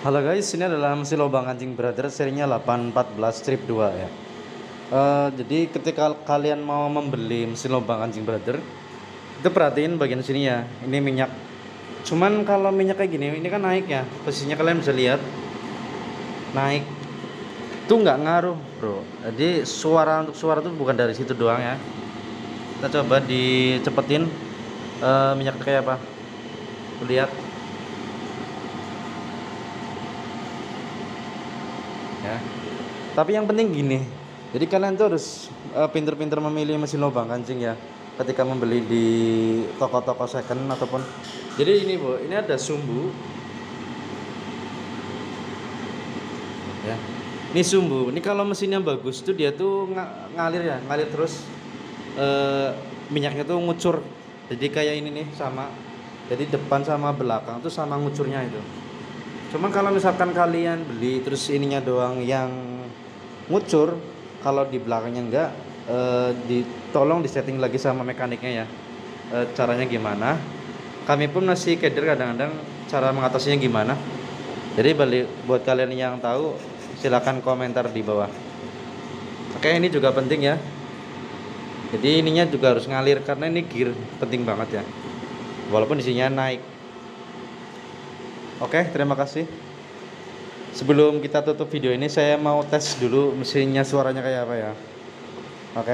Halo guys, ini adalah mesin lubang kancing brother serinya 814 strip 2 ya. Jadi ketika kalian mau membeli mesin lubang kancing brother, itu perhatiin bagian sini ya. Ini minyak. Cuman kalau minyak kayak gini, ini kan naik ya. Posisinya kalian bisa lihat naik. Itu nggak ngaruh, bro. Jadi untuk suara tuh bukan dari situ doang ya. Kita coba dicepetin minyaknya kayak apa. Lihat ya. Tapi yang penting gini, jadi kalian tuh harus pinter-pinter memilih mesin lubang kancing ya ketika membeli di toko-toko second ataupun. Jadi ini bu, ini ada sumbu ya. Ini sumbu, ini kalau mesinnya bagus tuh dia tuh ngalir ya, ngalir terus minyaknya tuh ngucur. Jadi kayak ini nih sama, jadi depan sama belakang tuh sama ngucurnya itu. Cuman kalau misalkan kalian beli terus ininya doang yang ngucur, kalau di belakangnya enggak, tolong disetting lagi sama mekaniknya ya. Caranya gimana? Kami pun masih keder kadang-kadang cara mengatasinya gimana. Jadi buat kalian yang tahu silakan komentar di bawah. Oke, ini juga penting ya. Jadi ininya juga harus ngalir karena ini gear penting banget ya. Walaupun isinya naik. Oke, terima kasih. Sebelum kita tutup video ini, saya mau tes dulu mesinnya suaranya kayak apa ya. Oke.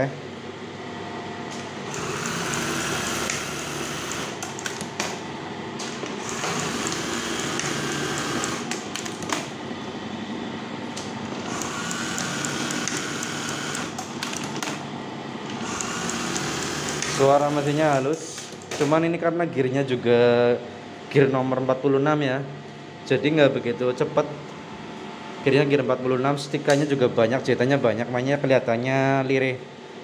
Suara mesinnya halus. Cuman ini karena gearnya juga gear nomor 46 ya. Jadi nggak begitu cepet. Gearnya gear 46, stikannya juga banyak, jahitannya banyak, makanya kelihatannya lirih.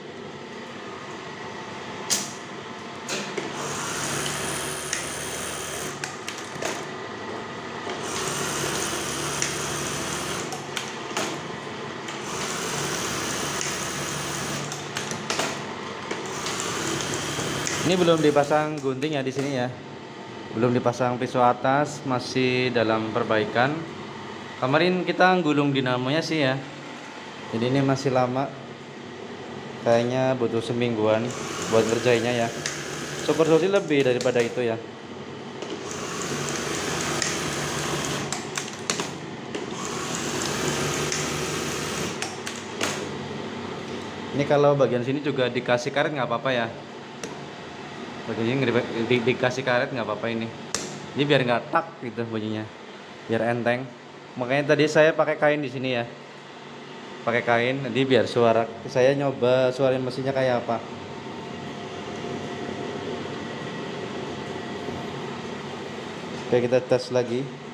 Ini belum dipasang gunting ya di sini ya. Belum dipasang pisau atas, masih dalam perbaikan. Kemarin kita gulung dinamonya sih ya. Jadi ini masih lama. Kayaknya butuh semingguan buat ngerjainnya ya. Super sih lebih daripada itu ya. Ini kalau bagian sini juga dikasih karet nggak apa-apa ya. Bagian ini dikasih karet nggak apa-apa ini. Ini biar nggak tak gitu bunyinya, biar enteng. Makanya tadi saya pakai kain di sini ya. Pakai kain, jadi biar suara. Saya nyoba suarain mesinnya kayak apa. Oke, kita tes lagi.